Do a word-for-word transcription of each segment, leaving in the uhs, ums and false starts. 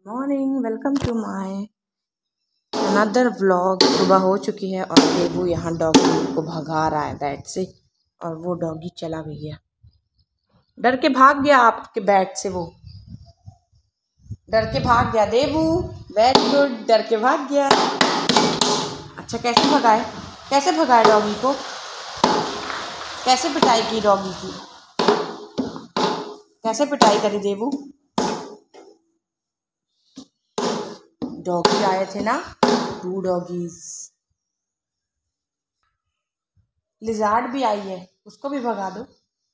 Morning, welcome to my another vlog. सुबह हो चुकी है और देवू यहाँ डॉगी को भगा रहा है बैट से और वो डॉगी चला भी गया, डर के भाग गया आपके बैट से। वो डर के भाग गया देवू, वेरी गुड, डर के भाग गया। अच्छा, कैसे भगाए कैसे भगाए डॉगी को? कैसे पिटाई की डॉगी की? कैसे पिटाई करी देवू? डॉगी आए थे ना, टू डॉगीज। लिजार्ड भी आई है, उसको भी भगा दो।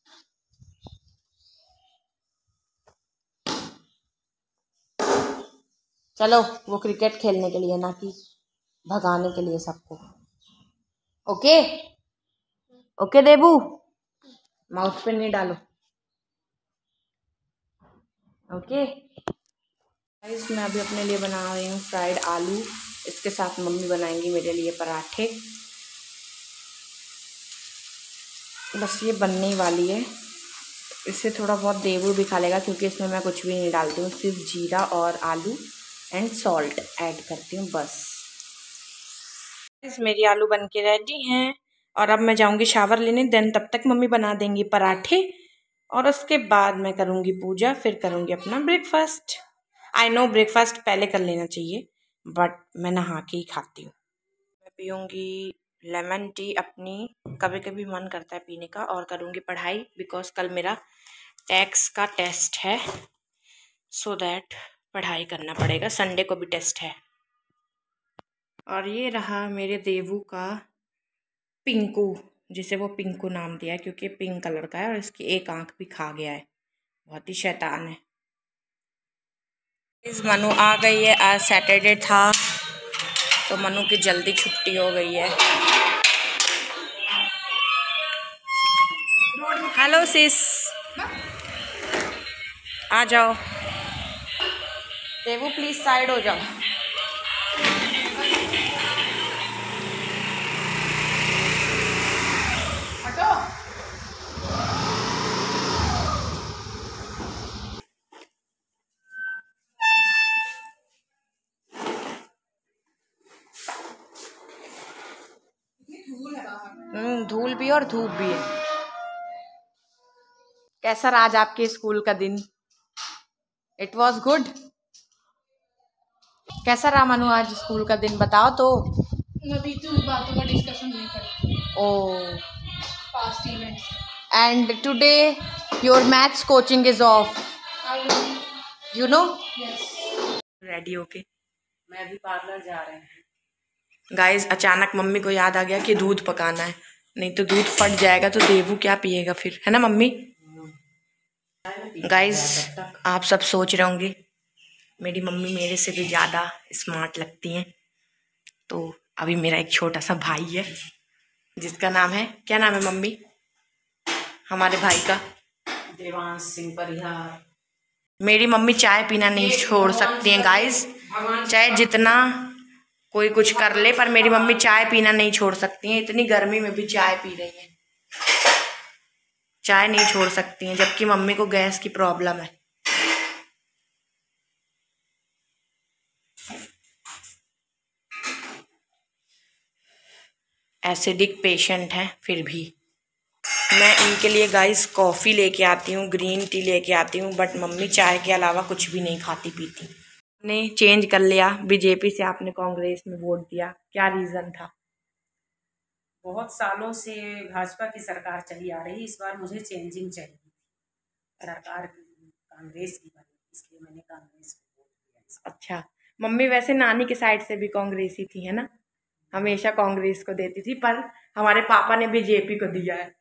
चलो, वो क्रिकेट खेलने के लिए ना कि भगाने के लिए सबको। ओके ओके देबू, माउथ पे नहीं डालो। ओके गाइस, मैं अभी अपने लिए बना रही हूँ फ्राइड आलू। इसके साथ मम्मी बनाएंगी मेरे लिए पराठे। बस ये बनने ही वाली है। इससे थोड़ा बहुत देवू भी खा लेगा क्योंकि इसमें मैं कुछ भी नहीं डालती हूँ, सिर्फ जीरा और आलू एंड सॉल्ट ऐड करती हूँ बस। मेरी आलू बन के रेडी हैं और अब मैं जाऊंगी शावर लेने। देन तब तक मम्मी बना देंगी पराठे और उसके बाद मैं करूंगी पूजा, फिर करूंगी अपना ब्रेकफास्ट। आई नो ब्रेकफास्ट पहले कर लेना चाहिए, बट मैं नहा के ही खाती हूँ। मैं पीऊँगी लेमन टी अपनी, कभी कभी मन करता है पीने का। और करूँगी पढ़ाई बिकॉज कल मेरा टैक्स का टेस्ट है, सो दैट पढ़ाई करना पड़ेगा। संडे को भी टेस्ट है। और ये रहा मेरे देवू का पिंकू, जिसे वो पिंकू नाम दिया है क्योंकि पिंक कलर का है और इसकी एक आंख भी खा गया है, बहुत ही शैतान है। इस मनु आ गई है, आज सैटरडे था तो मनु की जल्दी छुट्टी हो गई है। हेलो सिस, आ जाओ। देवू प्लीज साइड हो जाओ। हटो। हम्म, धूल भी और धूप भी है। कैसा रहा आज आपके स्कूल का दिन? It was good. कैसा रहा मनु आज स्कूल का दिन, बताओ तो। अभी तो बातों का डिस्कशन नहीं करते। Oh, past events. And today your maths coaching is off, you know. Ready होके मैं भी पार्लर जा रहे हैं। गाइस, अचानक मम्मी को याद आ गया कि दूध पकाना है, नहीं तो दूध फट जाएगा तो देवू क्या पिएगा फिर, है ना मम्मी? गाइस, आप सब सोच रहे होंगे मेरी मम्मी मेरे से भी ज़्यादा स्मार्ट लगती हैं। तो अभी मेरा एक छोटा सा भाई है जिसका नाम है, क्या नाम है मम्मी हमारे भाई का? देवांश सिंह परिहार। मेरी मम्मी चाय पीना नहीं छोड़ सकती हैं गाइस, चाहे जितना कोई कुछ कर ले पर मेरी मम्मी चाय पीना नहीं छोड़ सकती हैं। इतनी गर्मी में भी चाय पी रही हैं, चाय नहीं छोड़ सकती हैं, जबकि मम्मी को गैस की प्रॉब्लम है। एसिडिक पेशेंट है, फिर भी मैं इनके लिए गाइस कॉफ़ी लेके आती हूँ, ग्रीन टी लेके आती हूँ, बट मम्मी चाय के अलावा कुछ भी नहीं खाती पीती। ने चेंज कर लिया, बीजेपी से आपने कांग्रेस में वोट दिया, क्या रीज़न था? बहुत सालों से भाजपा की सरकार चली आ रही, इस बार मुझे चेंजिंग चाहिए। सरकार कांग्रेस की बनी, इसलिए मैंने कांग्रेस को वोट दिया। अच्छा, मम्मी वैसे नानी के साइड से भी कांग्रेस ही थी, है ना? हमेशा कांग्रेस को देती थी, पर हमारे पापा ने बीजेपी को दिया है।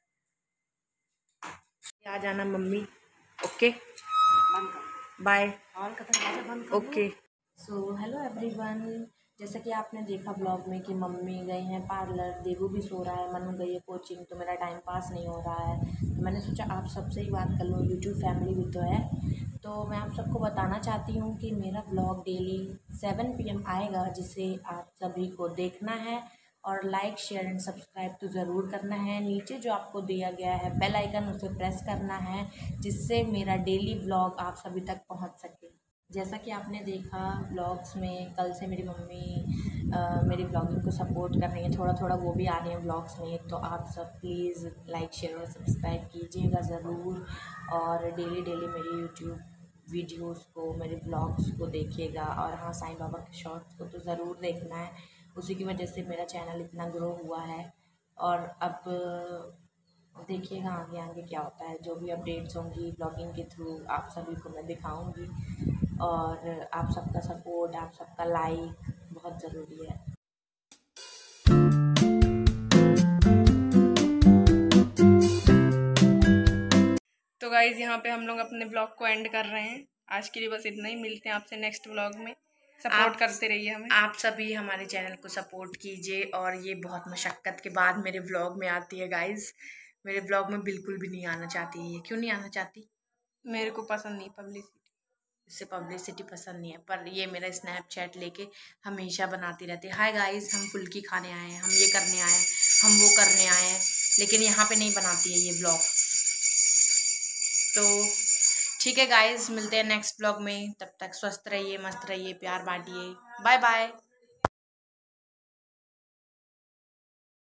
आ जाना मम्मी। Okay, bye. Okay. So hello everyone, जैसा कि आपने देखा ब्लॉग में कि मम्मी गई हैं पार्लर, देवू भी सो रहा है, मनु गई है कोचिंग, तो मेरा टाइम पास नहीं हो रहा है। तो मैंने सोचा आप सबसे ही बात कर लूँ, यूट्यूब फैमिली भी तो है। तो मैं आप सबको बताना चाहती हूँ कि मेरा blog daily seven P M आएगा, जिसे आप सभी को देखना है और लाइक शेयर एंड सब्सक्राइब तो ज़रूर करना है। नीचे जो आपको दिया गया है बेल आइकन, उसे प्रेस करना है जिससे मेरा डेली ब्लॉग आप सभी तक पहुँच सके। जैसा कि आपने देखा ब्लॉग्स में, कल से मेरी मम्मी आ, मेरी ब्लॉगिंग को सपोर्ट कर रही है, थोड़ा थोड़ा वो भी आ रही है ब्लॉग्स में। तो आप सब प्लीज़ लाइक शेयर और सब्सक्राइब कीजिएगा ज़रूर, और डेली डेली मेरी यूट्यूब वीडियोस को, मेरे ब्लॉग्स को देखिएगा। और हाँ, साईं बाबा के शॉर्ट्स को तो ज़रूर देखना है, उसी की वजह से मेरा चैनल इतना ग्रो हुआ है। और अब देखिएगा आगे आगे क्या होता है, जो भी अपडेट्स होंगी ब्लॉगिंग के थ्रू आप सभी को मैं दिखाऊंगी। और आप सबका सपोर्ट, आप सबका लाइक बहुत ज़रूरी है। तो गाइज यहाँ पे हम लोग अपने ब्लॉग को एंड कर रहे हैं। आज के लिए बस इतना ही, मिलते हैं आपसे नेक्स्ट ब्लॉग में। सपोर्ट करते रहिए हमें। आप सभी हमारे चैनल को सपोर्ट कीजिए। और ये बहुत मशक्क़त के बाद मेरे व्लॉग में आती है गाइज। मेरे व्लॉग में बिल्कुल भी नहीं आना चाहती है ये। क्यों नहीं आना चाहती? मेरे को पसंद नहीं पब्लिसिटी, इससे पब्लिसिटी पसंद नहीं है। पर ये मेरा स्नैपचैट लेके हमेशा बनाती रहती है, हाय गाइज हम फुल्की खाने आए हैं, हम ये करने आए हैं, हम वो करने आए हैं, लेकिन यहाँ पे नहीं बनाती है ये व्लॉग। तो ठीक है गाइज, मिलते हैं नेक्स्ट ब्लॉग में। तब तक स्वस्थ रहिए, मस्त रहिए, प्यार बांटिए। Bye bye.